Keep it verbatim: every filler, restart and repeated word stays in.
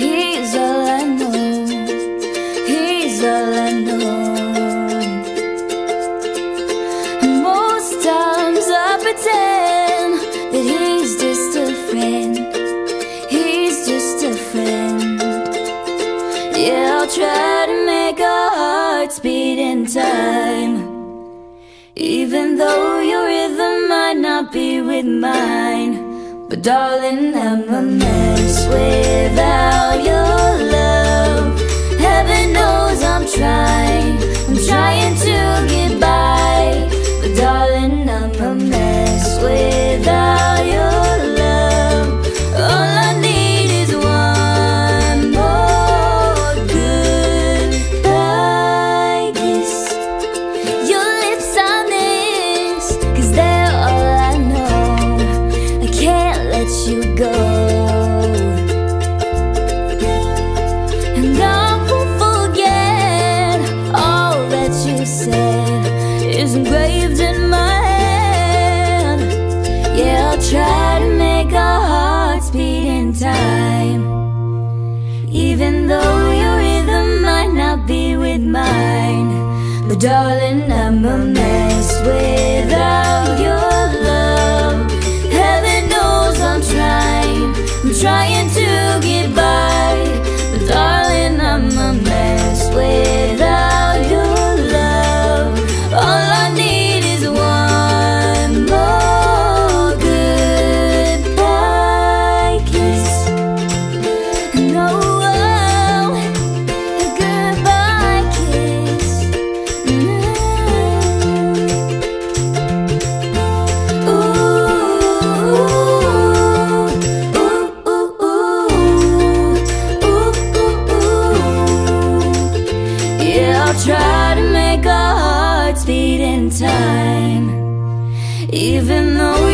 he's all I know, he's all I know. Most times I pretend that he's just a friend, he's just a friend. Yeah, I'll try to make our hearts beat in time, even though your rhythm might not be with mine. But darling, I'm a mess without your love. Heaven knows I'm trying, I'm trying to get by. But darling, I'm a mess without your love. All I need is one more goodbye kiss. Your lips on this, 'cause they're all I know. I can't let you go, and I won't forget all that you said is engraved in my head. Yeah, I'll try to make our hearts beat in time, even though your rhythm might not be with mine. But darling, I'm a mess without your love. Heaven knows I'm trying, I'm trying to get by. But darling, I'm a mess without your love. All I need is one more goodbye kiss. No, a goodbye kiss. Ooh, ooh, ooh, ooh, ooh, ooh. Yeah, I'll try to make our hearts beat in time, even though